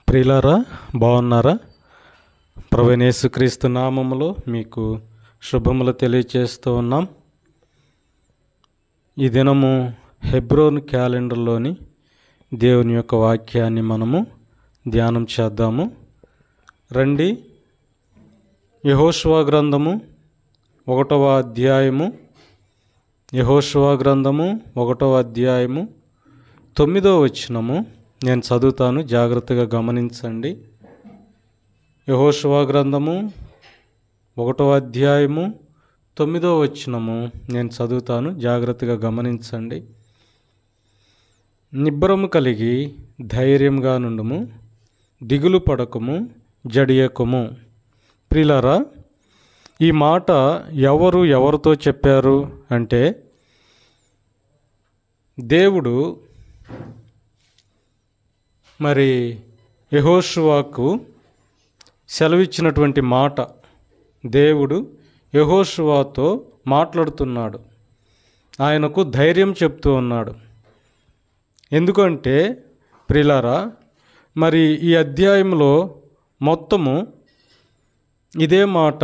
ప్రియులారా, బాగున్నారా? ప్రభువైన యేసుక్రీస్తు నామములో మీకు శుభములు తెలియచేస్తూ ఉన్నాం. ఈ దినము హెబ్రోన్ క్యాలెండర్లోని దేవుని యొక్క వాక్యాన్ని మనము ధ్యానం చేద్దాము. రండి, యెహోషువ గ్రంథము 1వ అధ్యాయము, యెహోషువ గ్రంథము 1వ అధ్యాయము 9వ వచనము నేను చదువుతాను, జాగ్రత్తగా గమనించండి. యెహోషువ గ్రంథము 1వ అధ్యాయము 9వ వచనము నేను చదువుతాను, జాగ్రత్తగా గమనించండి. నిబ్బరము కలిగి ధైర్యంగా నుండుము, దిగులు పడకము, జడియకము. ప్రియులారా, ఈ మాట ఎవరితో చెప్పారు అంటే, దేవుడు మరి యెహోషువకు సెలవిచ్చినటువంటి మాట. దేవుడు యెహోషువతో మాట్లాడుతున్నాడు, ఆయనకు ధైర్యం చెప్తూ ఉన్నాడు. ఎందుకంటే ప్రియులారా, మరి ఈ అధ్యాయంలో మొత్తము ఇదే మాట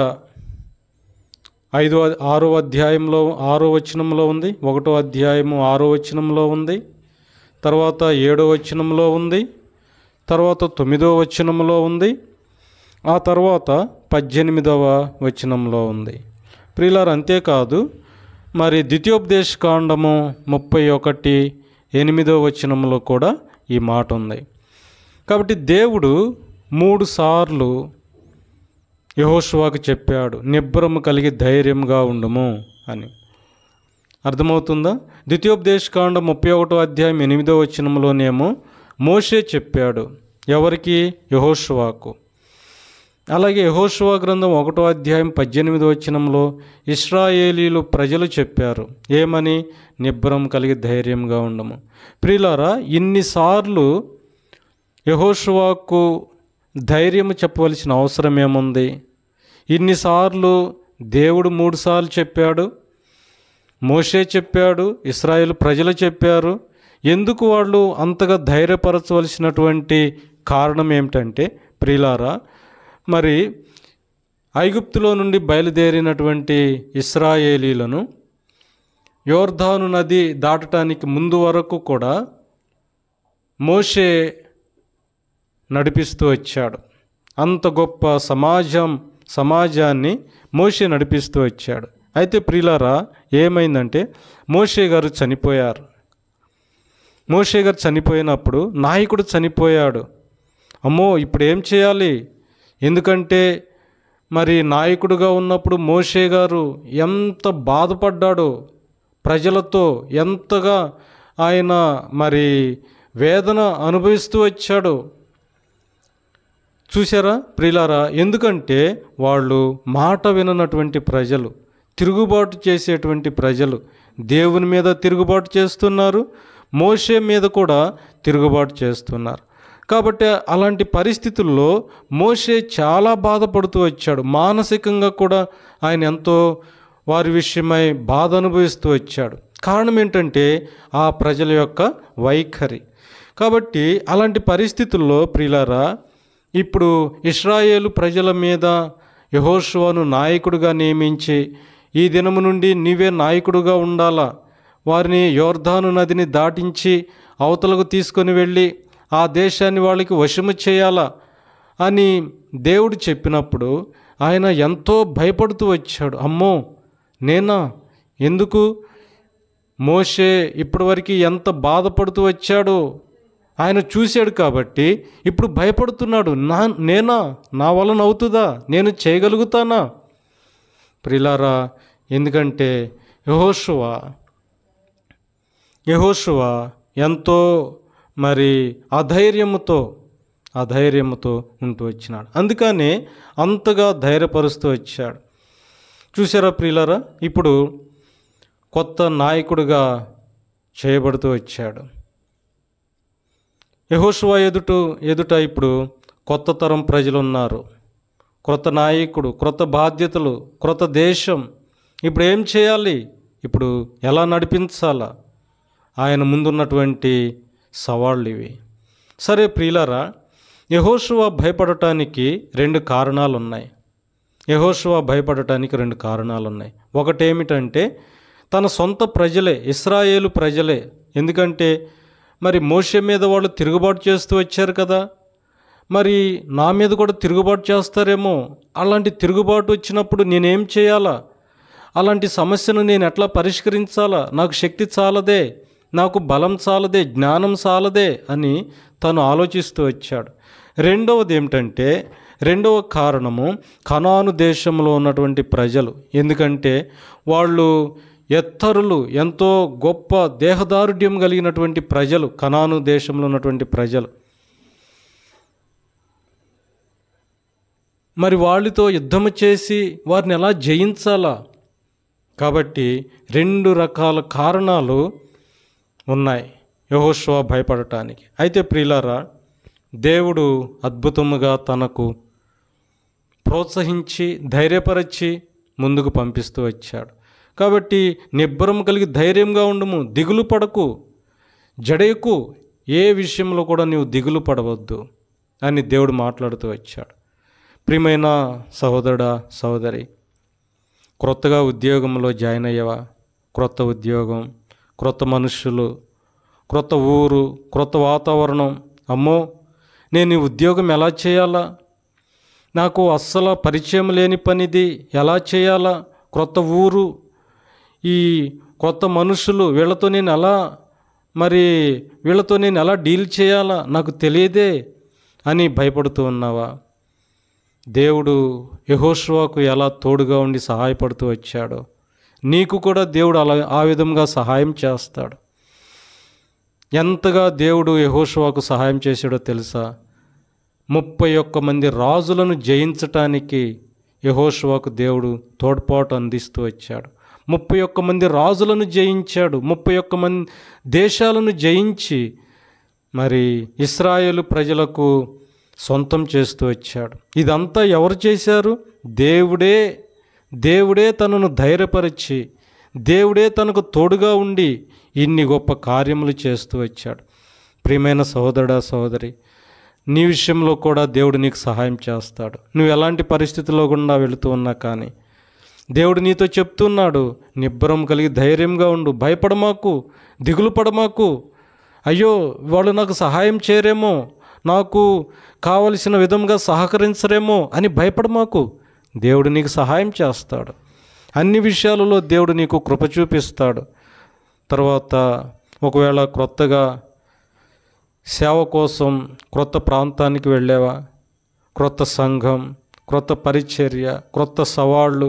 6వ అధ్యాయంలో 6వ వచనంలో ఉంది, 1వ అధ్యాయము 6వ వచనంలో ఉంది, తర్వాత 7వ వచనంలో ఉంది, తర్వాత 9వ వచనంలో ఉంది, ఆ తర్వాత 18వ వచనంలో ఉంది. ప్రియులారా, అంతేకాదు మరి ద్వితీయోపదేశకాండము 31:8వ వచనంలో కూడా ఈ మాట ఉంది. కాబట్టి దేవుడు 3 సార్లు యెహోషువకు చెప్పాడు, నిబ్బరము కలిగి ధైర్యంగా ఉండుము అని. అర్థమవుతుందా? ద్వితీయోపదేశకాండం 31వ అధ్యాయం 8వ వచనంలోనేమో మోషే చెప్పాడు. ఎవరికి? యెహోషువకు. అలాగే యెహోషువ గ్రంథం 1వ అధ్యాయం 18వ వచనంలో ఇశ్రాయేలీలు ప్రజలు చెప్పారు. ఏమని? నిబ్బరం కలిగి ధైర్యంగా ఉండము. ప్రియులారా, ఇన్నిసార్లు యెహోషువకు ధైర్యం చెప్పవలసిన అవసరం ఏముంది? ఇన్నిసార్లు దేవుడు 3 సార్లు చెప్పాడు, మోషే చెప్పాడు, ఇశ్రాయేలు ప్రజలు చెప్పారు. ఎందుకు వాళ్ళు అంతగా ధైర్యపరచవలసినటువంటి కారణం ఏమిటంటే, ప్రియులారా, మరి ఐగుప్తులో నుండి బయలుదేరినటువంటి ఇశ్రాయేలీలను యోర్దాను నది దాటడానికి ముందు వరకు కూడా మోషే నడిపిస్తూ వచ్చాడు. అంత గొప్ప సమాజాన్ని మోషే నడిపిస్తూ వచ్చాడు. అయితే ప్రియులారా, ఏమైందంటే మోషే గారు చనిపోయారు. మోషే గారు చనిపోయినప్పుడు నాయకుడు చనిపోయాడు. అమ్మో, ఇప్పుడు ఏం చేయాలి? ఎందుకంటే మరి నాయకుడుగా ఉన్నప్పుడు మోషే గారు ఎంత బాధపడ్డాడో, ప్రజలతో ఎంతగా ఆయన మరి వేదన అనుభవిస్తూ వచ్చాడో చూసారా ప్రియులారా? ఎందుకంటే వాళ్ళు మాట విననటువంటి ప్రజలు, తిరుగుబాటు చేసేటువంటి ప్రజలు దేవుని మీద తిరుగుబాటు చేస్తున్నారు, మోషే మీద కూడా తిరుగుబాటు చేస్తున్నారు. కాబట్టి అలాంటి పరిస్థితుల్లో మోషే చాలా బాధపడుతూ వచ్చాడు. మానసికంగా కూడా ఆయన ఎంతో వారి విషయమై బాధ అనుభవిస్తూ వచ్చాడు. కారణం ఏంటంటే ఆ ప్రజల యొక్క వైఖరి. కాబట్టి అలాంటి పరిస్థితుల్లో ప్రియులారా, ఇప్పుడు ఇశ్రాయేలు ప్రజల మీద యెహోషువను నాయకుడిగా నియమించి, ఈ దినము నుండి నీవే నాయకుడిగా ఉండాలా, వారిని యోర్దాను నదిని దాటించి అవతలకు తీసుకొని వెళ్ళి ఆ దేశాన్ని వాళ్ళకి వశము చేయాలా అని దేవుడు చెప్పినప్పుడు ఆయన ఎంతో భయపడుతూ వచ్చాడు. అమ్మో, నేనా? ఎందుకు? మోషే ఇప్పటివరకు ఎంత బాధపడుతూ వచ్చాడో ఆయన చూశాడు కాబట్టి ఇప్పుడు భయపడుతున్నాడు. నేనా? నా వలన అవుతుందా? నేను చేయగలుగుతానా? ప్రియులారా, ఎందుకంటే యెహోషువ ఎంతో మరి అధైర్యముతో ఉంటూ వచ్చినాడు. అందుకని అంతగా ధైర్యపరుస్తూ వచ్చాడు. చూసారా ప్రియులారా, ఇప్పుడు కొత్త నాయకుడిగా చేయబడుతూ వచ్చాడు. యెహోషువ ఎదుట ఇప్పుడు కొత్త తరం ప్రజలు ఉన్నారు, క్రొత్త నాయకుడు, క్రొత్త బాధ్యతలు, క్రొత్త దేశం. ఇప్పుడు ఏం చేయాలి? ఇప్పుడు ఎలా నడిపించాలా? ఆయన ముందున్నటువంటి సవాళ్ళు ఇవి. సరే ప్రియులారా, యెహోషువ భయపడటానికి రెండు కారణాలు ఉన్నాయి. యెహోషువ భయపడటానికి రెండు కారణాలు ఉన్నాయి. ఒకటేమిటంటే తన సొంత ప్రజలే, ఇశ్రాయేలు ప్రజలే. ఎందుకంటే మరి మోషే మీద వాళ్ళు తిరుగుబాటు చేస్తూ వచ్చారు కదా, మరి నా మీద కూడా తిరుగుబాటు చేస్తారేమో. అలాంటి తిరుగుబాటు వచ్చినప్పుడు నేనేం చేయాలా? అలాంటి సమస్యను నేను ఎట్లా పరిష్కరించాలా? నాకు శక్తి చాలదే, నాకు బలం చాలదే, జ్ఞానం చాలదే అని తను ఆలోచిస్తూ వచ్చాడు. రెండవది ఏమిటంటే, రెండవ కారణము కనాను దేశంలో ఉన్నటువంటి ప్రజలు. ఎందుకంటే వాళ్ళు ఎత్తరులు, ఎంతో గొప్ప దేహదారుఢ్యం కలిగినటువంటి ప్రజలు, కనాను దేశంలో ఉన్నటువంటి ప్రజలు. మరి వాళ్ళతో యుద్ధము చేసి వారిని ఎలా జయించాలా? కాబట్టి రెండు రకాల కారణాలు ఉన్నాయి యెహోషువ భయపడటానికి. అయితే ప్రియులారా, దేవుడు అద్భుతముగా తనకు ప్రోత్సహించి ధైర్యపరచి ముందుకు పంపిస్తూ వచ్చాడు. కాబట్టి నిబ్బరం కలిగి ధైర్యంగా ఉండము, దిగులు పడకు, జడేకు, ఏ విషయంలో కూడా నీవు దిగులు పడవద్దు అని దేవుడు మాట్లాడుతూ వచ్చాడు. ప్రియమైన సహోదరుడా, సహోదరి, క్రొత్తగా ఉద్యోగంలో జాయిన్ అయ్యావా? క్రొత్త ఉద్యోగం, క్రొత్త మనుషులు, క్రొత్త ఊరు, క్రొత్త వాతావరణం. అమ్మో, నేను ఈ ఉద్యోగం ఎలా చేయాలా? నాకు అస్సలు పరిచయం లేని పనిది, ఎలా చేయాలా? క్రొత్త ఊరు, ఈ కొత్త మనుషులు, వీళ్ళతో నేను ఎలా డీల్ చేయాలా? నాకు తెలియదే అని భయపడుతూ ఉన్నావా? దేవుడు యెహోషువకు ఎలా తోడుగా ఉండి సహాయపడుతూ వచ్చాడో నీకు కూడా దేవుడు ఆ విధంగా సహాయం చేస్తాడు. ఎంతగా దేవుడు యెహోషువకు సహాయం చేశాడో తెలుసా? 31 మంది రాజులను జయించటానికి యెహోషువకు దేవుడు తోడ్పాటు అందిస్తూ వచ్చాడు. 31 మంది రాజులను జయించాడు. 31 మంది దేశాలను జయించి మరి ఇశ్రాయేలు ప్రజలకు సొంతం చేస్తూ వచ్చాడు. ఇదంతా ఎవరు చేశారు? దేవుడే తనను ధైర్యపరిచి, దేవుడే తనకు తోడుగా ఉండి ఇన్ని గొప్ప కార్యములు చేస్తూ వచ్చాడు. ప్రియమైన సహోదరుడా, సహోదరి, నీ విషయంలో కూడా దేవుడు నీకు సహాయం చేస్తాడు. నువ్వు ఎలాంటి పరిస్థితుల్లో గుండా వెళుతూ ఉన్నా కానీ దేవుడు నీతో చెప్తున్నాడు, నిబ్బరం కలిగి ధైర్యంగా ఉండు, భయపడమాకు, దిగులు పడమాకు. అయ్యో, వాళ్ళు నాకు సహాయం చేయరేమో, నాకు కావలసిన విధంగా సహకరించరేమో అని భయపడమాకు. దేవుడు నీకు సహాయం చేస్తాడు. అన్ని విషయాలలో దేవుడు నీకు కృప చూపిస్తాడు. తర్వాత ఒకవేళ క్రొత్తగా సేవ కోసం క్రొత్త ప్రాంతానికి వెళ్ళావా? క్రొత్త సంఘం, క్రొత్త పరిచర్య, క్రొత్త సవాళ్ళు.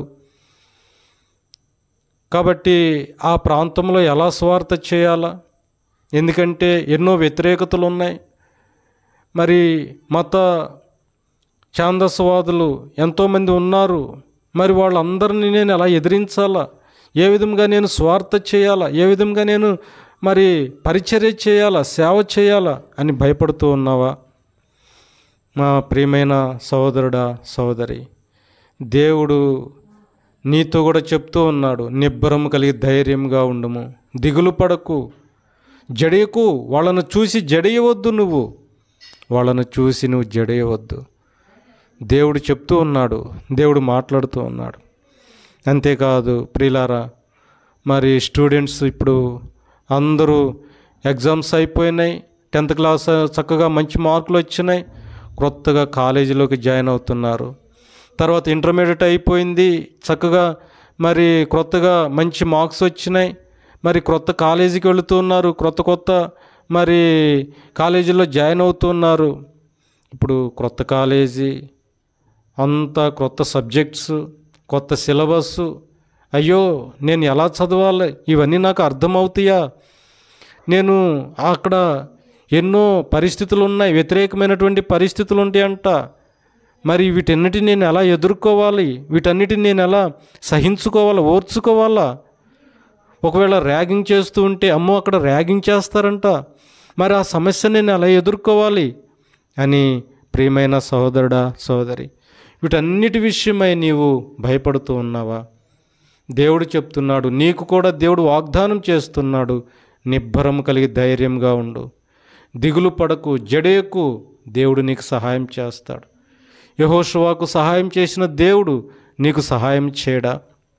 కాబట్టి ఆ ప్రాంతంలో ఎలా స్వార్థ చేయాలా? ఎందుకంటే ఎన్నో వ్యతిరేకతలు ఉన్నాయి. మరి మత ఛాందస్వాదులు ఎంతోమంది ఉన్నారు. మరి వాళ్ళందరినీ నేను ఎలా ఎదిరించాలా? ఏ విధంగా నేను స్వార్థ చేయాలా? ఏ విధంగా నేను మరి పరిచర్య చేయాలా, సేవ చేయాలా అని భయపడుతూ ఉన్నావా? మా ప్రియమైన సహోదరుడా, సహోదరి, దేవుడు నీతో కూడా చెప్తూ ఉన్నాడు, నిబ్బరం కలిగి ధైర్యంగా ఉండము, దిగులు పడకు, జడేయకు. వాళ్ళను చూసి జడేయవద్దు, వాళ్ళను చూసి నువ్వు జడేయవద్దు. దేవుడు చెప్తూ ఉన్నాడు, దేవుడు మాట్లాడుతూ ఉన్నాడు. అంతేకాదు ప్రియులారా, మరి స్టూడెంట్స్ ఇప్పుడు అందరూ ఎగ్జామ్స్ అయిపోయినాయి, 10th క్లాస్ చక్కగా మంచి మార్కులు వచ్చినాయి, క్రొత్తగా కాలేజీలోకి జాయిన్ అవుతున్నారు. తర్వాత ఇంటర్మీడియట్ అయిపోయింది, చక్కగా మరి క్రొత్తగా మంచి మార్క్స్ వచ్చినాయి, మరి క్రొత్త కాలేజీకి వెళుతున్నారు, క్రొత్త మరి కాలేజీలో జాయిన్ అవుతున్నారు. ఇప్పుడు క్రొత్త కాలేజీ అంతా క్రొత్త సబ్జెక్ట్స్, కొత్త సిలబస్సు. అయ్యో, నేను ఎలా చదవాలి? ఇవన్నీ నాకు అర్థమవుతాయా? నేను అక్కడ ఎన్నో పరిస్థితులు ఉన్నాయి, వ్యతిరేకమైనటువంటి పరిస్థితులు ఉంటాయంట. మరి వీటన్నిటిని నేను ఎలా ఎదుర్కోవాలి? వీటన్నిటిని నేను ఎలా సహించుకోవాలా, ఓర్చుకోవాలా? ఒకవేళ ర్యాగింగ్ చేస్తూ ఉంటే, అమ్మో అక్కడ ర్యాగింగ్ చేస్తారంట, మరి ఆ సమస్యని నేను ఎలా ఎదుర్కోవాలి అని ప్రియమైన సహోదరుడా, సహోదరి, వీటన్నిటి విషయమై నీవు భయపడుతూ ఉన్నావా? దేవుడు చెప్తున్నాడు, నీకు కూడా దేవుడు వాగ్దానం చేస్తున్నాడు, నిబ్బరం కలిగి ధైర్యంగా ఉండు, దిగులు పడకు, జడేకు దేవుడు నీకు సహాయం చేస్తాడు. యెహోషువకు సహాయం చేసిన దేవుడు నీకు సహాయం చేయడా?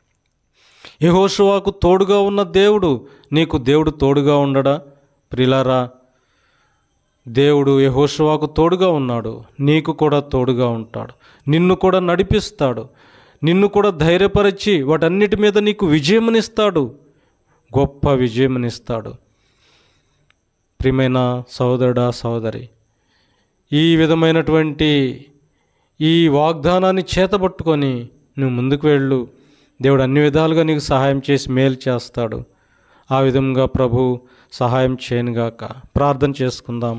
యెహోషువకు తోడుగా ఉన్న దేవుడు నీకు తోడుగా ఉండడా? ప్రియులారా, దేవుడు యెహోషువకు తోడుగా ఉన్నాడు, నీకు కూడా తోడుగా ఉంటాడు. నిన్ను కూడా నడిపిస్తాడు, నిన్ను కూడా ధైర్యపరిచి వాటన్నిటి మీద నీకు విజయమునిస్తాడు, గొప్ప విజయమునిస్తాడు. ప్రియమైన సోదరుడా, సోదరి, ఈ విధమైనటువంటి ఈ వాగ్దానాన్ని చేతబట్టుకొని నువ్వు ముందుకు వెళ్ళు. దేవుడు అన్ని విధాలుగా నీకు సహాయం చేసి మేలు చేస్తాడు. ఆ విధంగా ప్రభు సహాయం చేయనుగాక. ప్రార్థన చేసుకుందాం.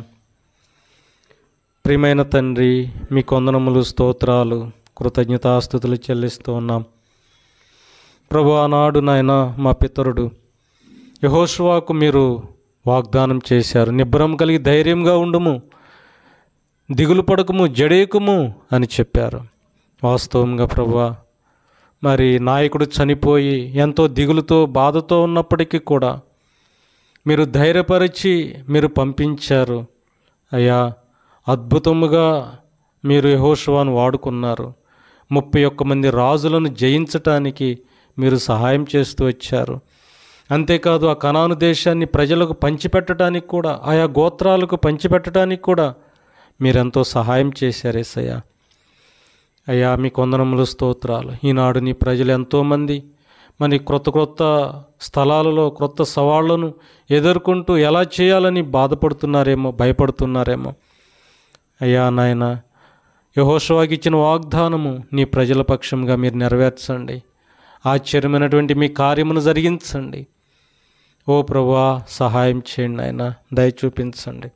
ప్రియమైన తండ్రి, మీ వందనములు, స్తోత్రాలు, కృతజ్ఞతాస్తుతులు చెల్లిస్తూ ఉన్నాం ప్రభు. ఆనాడు నాయన మా పితరుడు యెహోషువకు మీరు వాగ్దానం చేశారు, నిబ్బరం కలిగి ధైర్యంగా ఉండుము, దిగులు పడకము, జడేకుము అని చెప్పారు. వాస్తవంగా ప్రభువా, మరి నాయకుడు చనిపోయి ఎంతో దిగులుతో బాధతో ఉన్నప్పటికీ కూడా మీరు ధైర్యపరిచి మీరు పంపించారు అయ్యా. అద్భుతముగా మీరు యెహోషువను వాడుకున్నారు. 31 మంది రాజులను జయించటానికి మీరు సహాయం చేస్తూ వచ్చారు. అంతేకాదు ఆ కనాను దేశాన్ని ప్రజలకు పంచిపెట్టడానికి కూడా, ఆయా గోత్రాలకు పంచిపెట్టడానికి కూడా మీరెంతో సహాయం చేశారు యేసయ్యా. అయ్యా, మీ వందనములు, స్తోత్రాలు. ఈనాడు నీ ప్రజలు ఎంతోమంది మరి క్రొత్త స్థలాలలో క్రొత్త సవాళ్లను ఎదుర్కొంటూ ఎలా చేయాలని బాధపడుతున్నారేమో, భయపడుతున్నారేమో. అయ్యా నాయన, యెహోషువకి ఇచ్చిన వాగ్దానము నీ ప్రజల పక్షంగా మీరు నెరవేర్చండి. ఆశ్చర్యమైనటువంటి మీ కార్యమును జరిగించండి. ఓ ప్రభువా, సహాయం చేయండి నాయన, దయ చూపించండి.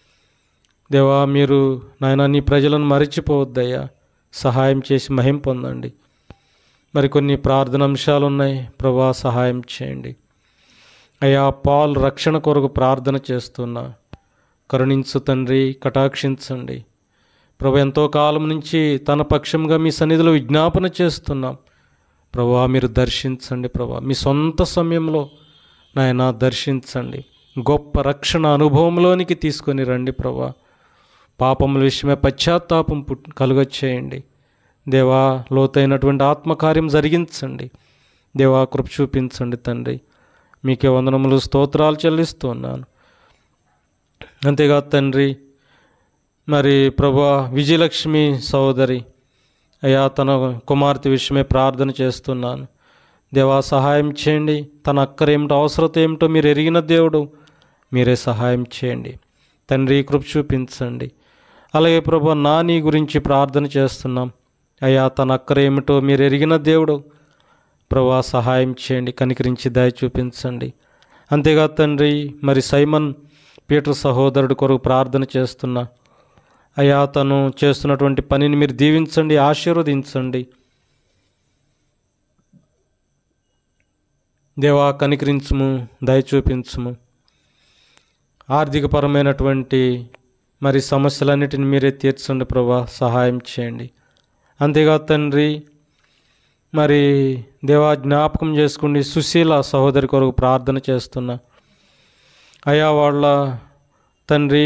దేవా, మీరు నాయన నీ ప్రజలను మరిచిపోవద్దయ్యా, సహాయం చేసి మహిమ పొందండి. మరికొన్ని ప్రార్థన అంశాలు ఉన్నాయి ప్రభువా, సహాయం చేయండి అయ్యా. పాల్ రక్షణ కొరకు ప్రార్థన చేస్తున్నా, కరుణించు తండ్రి, కటాక్షించండి ప్రభు. ఎంతో కాలం నుంచి తన పక్షంగా మీ సన్నిధిలో విజ్ఞాపన చేస్తున్నాం ప్రభువా, మీరు దర్శించండి ప్రభువా. మీ సొంత సమయంలో నాయన దర్శించండి, గొప్ప రక్షణ అనుభవంలోనికి తీసుకొని రండి ప్రభువా. పాపముల విషయమే పశ్చాత్తాపం కలుగచేయండి దేవా. లోతైనటువంటి ఆత్మకార్యం జరిగించండి దేవా, కృప చూపించండి తండ్రి. మీకే వందనములు, స్తోత్రాలు చెల్లిస్తూ ఉన్నాను. అంతేకాదు తండ్రి, మరి ప్రభువా, విజయలక్ష్మి సహోదరి అయ్యా, తన కుమార్తె విషయమే ప్రార్థన చేస్తున్నాను దేవా. సహాయం చేయండి. తన అక్కరేమిటో, అవసరత ఏమిటో మీరు ఎరిగిన దేవుడు, మీరే సహాయం చేయండి తండ్రి, కృప చూపించండి. అలాగే ప్రభువా, నాని గురించి ప్రార్థన చేస్తున్నాం అయ్యా. తన అక్కరేమిటో మీరు ఎరిగిన దేవుడు ప్రభువా, సహాయం చేయండి, కనికరించి దయ చూపించండి. అంతేకాదు తండ్రి, మరి సైమన్ పీటర్ సహోదరుడు కొరకు ప్రార్థన చేస్తున్నా అయ్యా. తను చేస్తున్నటువంటి పనిని మీరు దీవించండి, ఆశీర్వదించండి దేవా. కనికరించుము, దయ చూపించుము. ఆర్థికపరమైనటువంటి మరి సమస్యలన్నిటిని మీరే తీర్చండి ప్రభువా, సహాయం చేయండి. అంతేకాదు తండ్రి, మరి దేవా, జ్ఞాపకం చేసుకోండి సుశీల సహోదరి కొరకు ప్రార్థన చేస్తున్నా అయ్యా. వాళ్ళ తండ్రి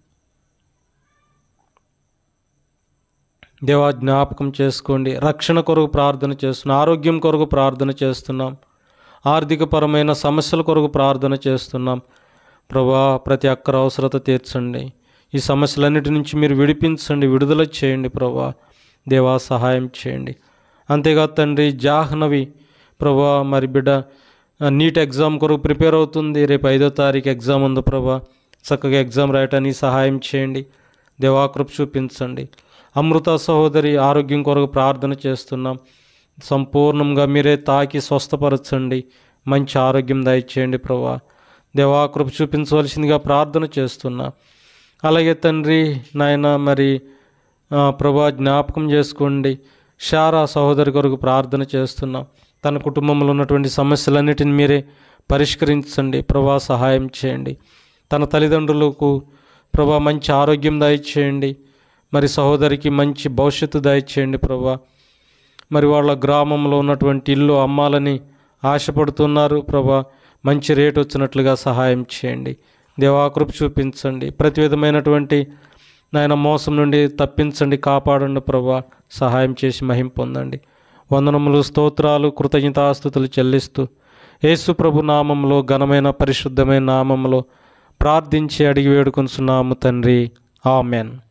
దేవా, జ్ఞాపకం చేసుకోండి. రక్షణ కొరకు ప్రార్థన చేస్తున్నాం, ఆరోగ్యం కొరకు ప్రార్థన చేస్తున్నాం, ఆర్థికపరమైన సమస్యల కొరకు ప్రార్థన చేస్తున్నాం ప్రభువా. ప్రతి ఒక్కరి అవసరత తీర్చండి. ఈ సమస్యలన్నిటి నుంచి మీరు విడిపించండి, విడుదల చేయండి ప్రభువా. దేవా, సహాయం చేయండి. అంతేకాదు తండ్రి, జాహ్నవి ప్రభువా, మరి బిడ్డ నీట్ ఎగ్జామ్ కొరకు ప్రిపేర్ అవుతుంది. రేపు 5వ తారీఖు ఎగ్జామ్ ఉంది ప్రభువా. చక్కగా ఎగ్జామ్ రాయటానికి సహాయం చేయండి దేవా, కృప చూపించండి. అమృత సహోదరి ఆరోగ్యం కొరకు ప్రార్థన చేస్తున్నాం. సంపూర్ణంగా మీరే తాకి స్వస్థపరచండి, మంచి ఆరోగ్యం దయచేయండి ప్రభువా. దేవా, కృప చూపించవలసిందిగా ప్రార్థన చేస్తున్నా. అలాగే తండ్రి నాయన, మరి ప్రభువా, జ్ఞాపకం చేసుకోండి. షారా సహోదరి కొరకు ప్రార్థన చేస్తున్నాం. తన కుటుంబంలో ఉన్నటువంటి సమస్యలన్నిటిని మీరే పరిష్కరించండి ప్రభువా, సహాయం చేయండి. తన తల్లిదండ్రులకు ప్రభువా మంచి ఆరోగ్యం దయచేయండి. మరి సహోదరికి మంచి భవిష్యత్తు దయచేయండి ప్రభువా. మరి వాళ్ళ గ్రామంలో ఉన్నటువంటి ఇల్లు అమ్మాలని ఆశపడుతున్నారు ప్రభువా. మంచి రేటు వచ్చినట్లుగా సహాయం చేయండి దేవా, కృప చూపించండి. ప్రతి విధమైనటువంటి నాయన మోసం నుండి తప్పించండి, కాపాడండి ప్రభా. సహాయం చేసి మహిమ పొందండి. వందనములు, స్తోత్రాలు, కృతజ్ఞతాస్తుతులు చెల్లిస్తూ యేసు ప్రభు నామంలో, ఘనమైన పరిశుద్ధమైన నామంలో ప్రార్థించి అడిగి వేడుకొనుచున్నాము తండ్రి. ఆమెన్.